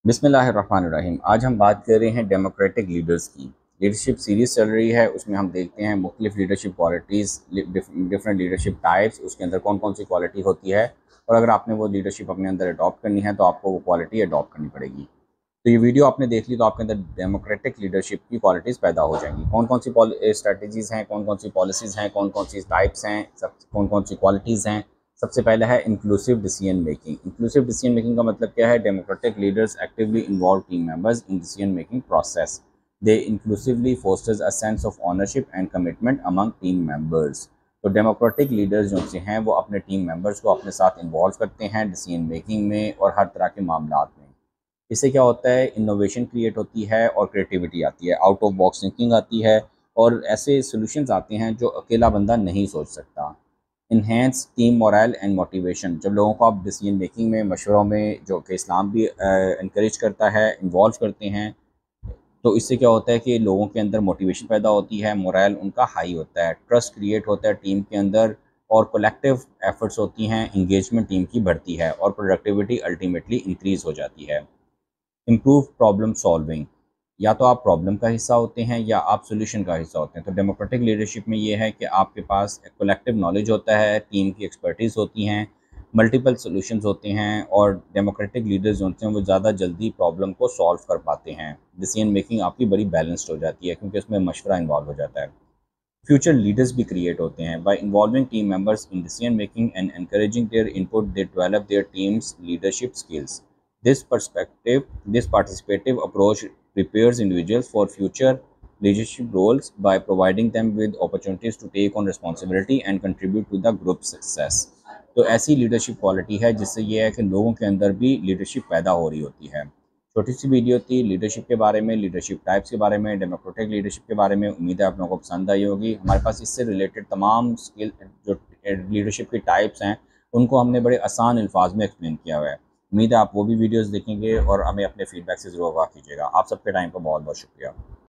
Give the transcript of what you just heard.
बिस्मिल्लाहिर्रहमानिर्रहीम। आज हम बात कर रहे हैं डेमोक्रेटिक लीडर्स की। लीडरशिप सीरीज़ चल रही है, उसमें हम देखते हैं मुख्तलिफ leadership qualities, different leadership types, उसके अंदर कौन कौन सी क्वालिटी होती है और अगर आपने वो लीडरशिप अपने अंदर अडॉप्ट करनी है तो आपको वो क्वालिटी अडॉप्ट करनी पड़ेगी। तो ये वीडियो आपने देख ली तो आपके अंदर डेमोक्रेटिक लीडरशिप की क्वालिटीज़ पैदा हो जाएंगी। कौन कौन सी स्ट्रेटजीज़ हैं, कौन कौन सी पॉलिसीज़ हैं, कौन कौन सी टाइप्स हैं, सब कौन कौन सी क्वालिटीज़ हैं। सबसे पहला है inclusive decision making. Inclusive decision making का मतलब क्या है? Democratic leaders actively involve team members in decision making process. They inclusively fosters a sense of ownership and commitment among team members. तो डेमोक्रेटिक लीडर्स जो से हैं वो अपने टीम मेंबर्स को अपने साथ इन्वॉल्व करते हैं डिसीजन मेकिंग में और हर तरह के मामला में। इससे क्या होता है? इनोवेशन क्रिएट होती है और क्रिएटिविटी आती है, आउट ऑफ बॉक्स थिंकिंग आती है और ऐसे सॉल्यूशंस आते हैं जो अकेला बंदा नहीं सोच सकता। Enhance team morale and motivation. जब लोगों को आप डिसीजन मेकिंग में, मशवरों में, जो कि इस्लाम भी इनक्रेज करता है, इन्वॉल्व करते हैं, तो इससे क्या होता है कि लोगों के अंदर मोटिवेशन पैदा होती है, मोरल उनका हाई होता है, ट्रस्ट क्रिएट होता है टीम के अंदर और कलेक्टिव एफर्ट्स होती हैं, इंगेजमेंट टीम की बढ़ती है और प्रोडक्टिविटी अल्टीमेटली इंक्रीज हो जाती है। Improve problem solving. या तो आप प्रॉब्लम का हिस्सा होते हैं या आप सॉल्यूशन का हिस्सा होते हैं। तो डेमोक्रेटिक लीडरशिप में ये है कि आपके पास एक कलेक्टिव नॉलेज होता है, टीम की एक्सपर्टीज़ होती हैं, मल्टीपल सॉल्यूशंस होते हैं और डेमोक्रेटिक लीडर्स जो होते हैं वो ज़्यादा जल्दी प्रॉब्लम को सॉल्व कर पाते हैं। डिसीजन मेकिंग आपकी बड़ी बैलेंस्ड हो जाती है क्योंकि उसमें मशवरा इन्वॉल्व हो जाता है। फ्यूचर लीडर्स भी क्रिएट होते हैं। By involving team members in decision making and encouraging their input, they develop their team's leadership skills. This participative approach prepares individuals for future leadership roles by providing them with opportunities to take on responsibility and contribute to the group success। तो ऐसी leadership quality है जिससे ये है कि लोगों के अंदर भी लीडरशिप पैदा हो रही होती है। छोटी सी वीडियो थी लीडरशिप के बारे में, लीडरशिप टाइप्स के बारे में, डेमोक्रेटिक लीडरशिप के बारे में। उम्मीद है आप लोगों को पसंद आई होगी। हमारे पास इससे रिलेटेड तमाम स्किल जो लीडरशिप की टाइप्स हैं उनको हमने बड़े आसान अल्फाज में एक्सप्लेन किया हुआ है। उम्मीद है आप वो भी वीडियोस देखेंगे और हमें अपने फीडबैक से ज़रूर आगाह कीजिएगा। आप सबके टाइम का बहुत बहुत शुक्रिया।